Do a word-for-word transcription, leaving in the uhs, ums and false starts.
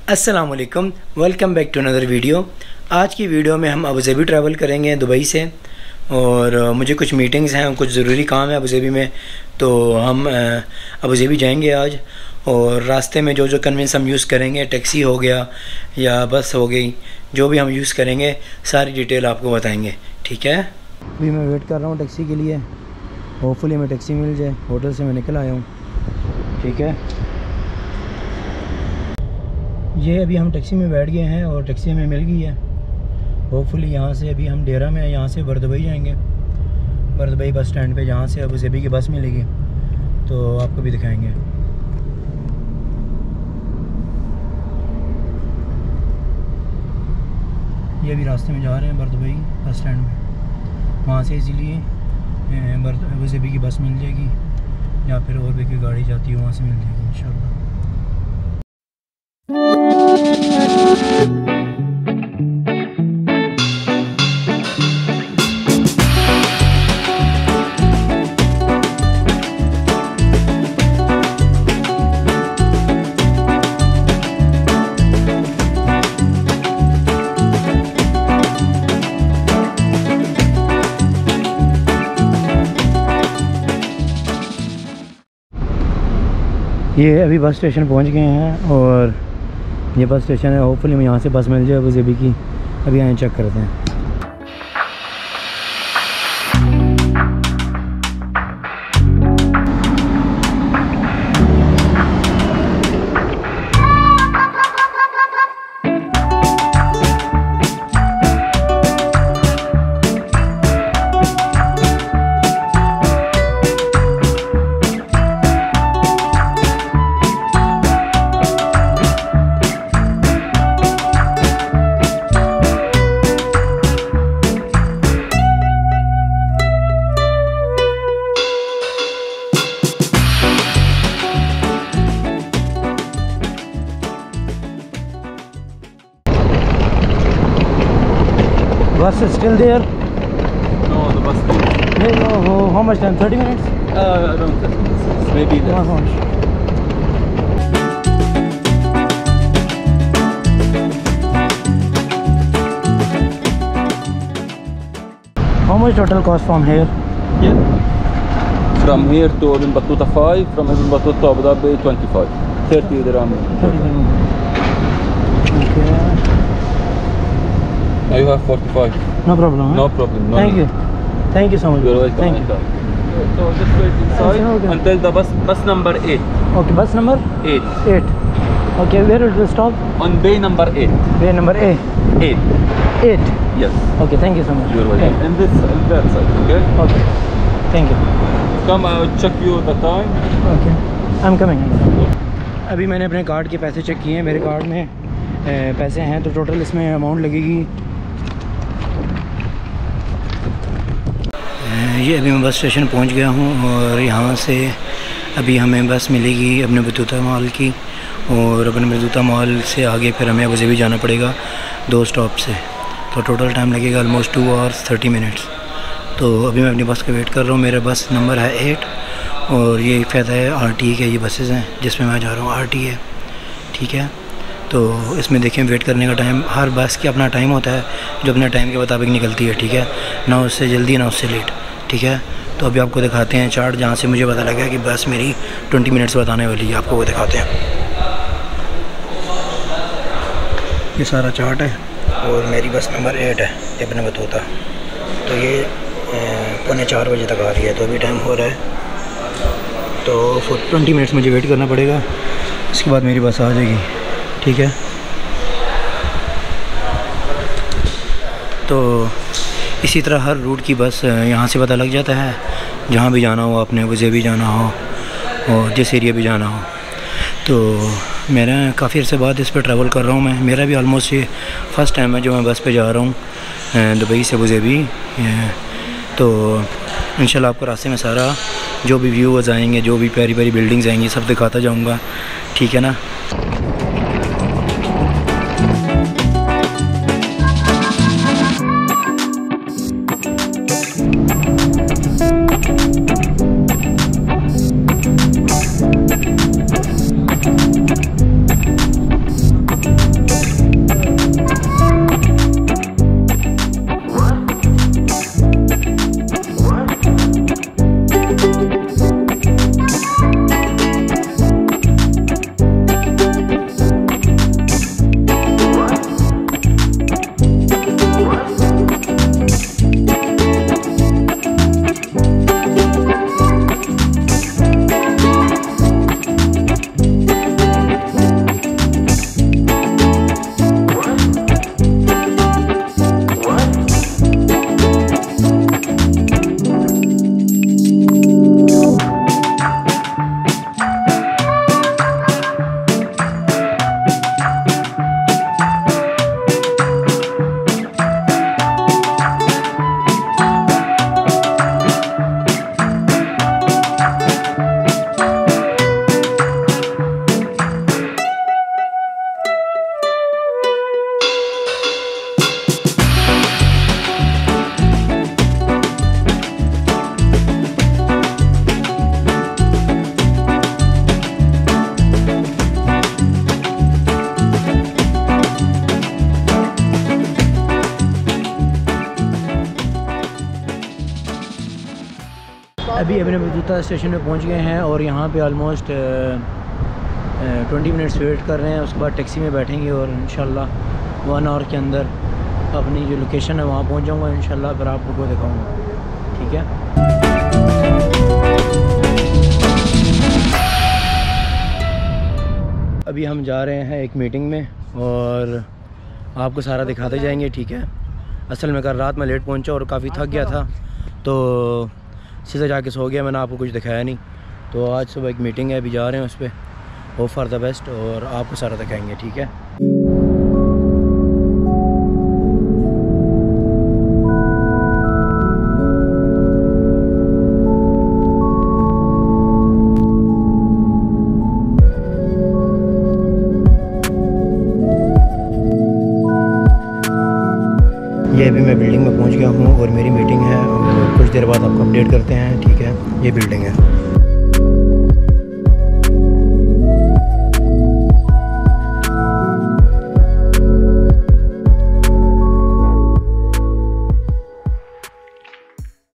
अस्सलाम वालेकुम, welcome back to another video. आज की वीडियो में हम अबू धाबी ट्रैवल करेंगे दुबई से, और मुझे कुछ मीटिंग्स हैं, कुछ ज़रूरी काम है अबू धाबी में, तो हम अबू धाबी जाएंगे आज। और रास्ते में जो जो कन्वेंस हम यूज़ करेंगे, टैक्सी हो गया या बस हो गई, जो भी हम यूज़ करेंगे सारी डिटेल आपको बताएंगे, ठीक है। अभी मैं वेट कर रहा हूँ टैक्सी के लिए, होपफुली हमें टैक्सी मिल जाए। होटल से मैं निकल आया हूँ, ठीक है। ये अभी हम टैक्सी में बैठ गए हैं और टैक्सी हमें मिल गई है। होपफुली यहाँ से अभी हम डेरा में, यहाँ से बरदुबई जाएंगे। बरदुबई बस स्टैंड पे जहाँ से अबू धाबी की बस मिलेगी तो आपको भी दिखाएंगे। ये अभी रास्ते में जा रहे हैं बरदुबई बस स्टैंड में, वहाँ से इसीलिए अबू धाबी की बस मिल जाएगी या फिर और भी कोई गाड़ी जाती है वहाँ से मिल जाएगी इंशाल्लाह। ये अभी बस स्टेशन पहुंच गए हैं और ये बस स्टेशन है। होपफुली हमें यहाँ से बस मिल जाए अबू धाबी की। अभी आए चेक करते हैं। Bus is still there? No, the bus is No, no, how much time? thirty minutes? uh, around thirty minutes, maybe less. How much? How much total cost from here? Yeah. From here to Ibn Battuta five, from Ibn Battuta to Abu Dhabi twenty-five. thirty dirham. thirty dirham. Okay. Now you have forty-five. No problem. Huh? No problem. No Thank need. you. Thank you so much. You're welcome. Thank you. So just wait inside Okay. until the bus bus number eight. Okay, bus number? Eight. eight. Okay, where will we stop? On bay number eight. Bay number A. Eight. eight. Yes. Okay, thank you so much. You're welcome. And this and that side. Okay. Okay. Thank you. Come, I'll check you the time. Okay. I'm coming. अभी मैंने अपने card के पैसे check किए हैं। मेरे card में ए, पैसे हैं, तो टोटल इसमें अमाउंट लगेगी। ये अभी मैं बस स्टेशन पहुंच गया हूं और यहाँ से अभी हमें बस मिलेगी अपने बतूता मॉल की, और अपने बतूता मॉल से आगे फिर हमें अबू धाबी जाना पड़ेगा दो स्टॉप से। तो टोटल टाइम लगेगा almost two hours thirty minutes. तो अभी मैं अपनी बस का वेट कर रहा हूँ। मेरा बस नंबर है एट और ये फ़ायदा है आर टी के, ये बसेज़ हैं जिसमें मैं जा रहा हूँ, आर टी है, ठीक है। तो इसमें देखें वेट करने का टाइम, हर बस की अपना टाइम होता है जो अपने टाइम के मुताबिक निकलती है, ठीक है। ना उससे जल्दी ना उससे लेट, ठीक है। तो अभी आपको दिखाते हैं चार्ट, जहाँ से मुझे पता लगा कि बस मेरी ट्वेंटी मिनट्स बताने वाली है, आपको वो दिखाते हैं। ये सारा चार्ट है और मेरी बस नंबर एट है इब्न बतूता। तो ये पौने चार बजे तक आ रही है, तो अभी टाइम हो रहा है, तो फॉर ट्वेंटी मिनट्स मुझे वेट करना पड़ेगा। इसके बाद मेरी बस आ जाएगी, ठीक है। तो इसी तरह हर रूट की बस यहाँ से पता लग जाता है, जहाँ भी जाना हो आपने, अबू धाबी जाना हो और जिस एरिया भी जाना हो। तो मेरा काफ़ी अर्से बाद इस पर ट्रैवल कर रहा हूँ मैं। मेरा भी ऑलमोस्ट ये फ़र्स्ट टाइम है जो मैं बस पे जा रहा हूँ दुबई से अबू धाबी। तो इंशाल्लाह आपको रास्ते में सारा जो भी व्यूज़ आएंगे, जो भी प्यारी प्यारी बिल्डिंग्स आएंगी, सब दिखाता जाऊँगा, ठीक है ना। अभी अपने बतूता स्टेशन में पहुंच गए हैं और यहाँ पे ऑलमोस्ट ट्वेंटी मिनट्स वेट कर रहे हैं। उसके बाद टैक्सी में बैठेंगे और इंशाल्लाह वन आवर के अंदर अपनी जो लोकेशन है वहाँ पहुँच जाऊँगा इंशाल्लाह, फिर आप लोगों को दिखाऊँगा। ठीक है, अभी हम जा रहे हैं एक मीटिंग में और आपको सारा दिखाते जाएंगे। ठीक है, असल में कल रात में लेट पहुंचा और काफ़ी थक गया था तो सीधा जाके सो गया, मैंने आपको कुछ दिखाया नहीं। तो आज सुबह एक मीटिंग है, अभी जा रहे हैं उस पर, होप फॉर द बेस्ट, और आपको सारा दिखाएंगे। ठीक है, ये अभी मैं बिल्डिंग में पहुंच गया हूँ और मेरी मीटिंग है, कुछ देर बाद आपको अपडेट करते हैं। ठीक है, ये बिल्डिंग है।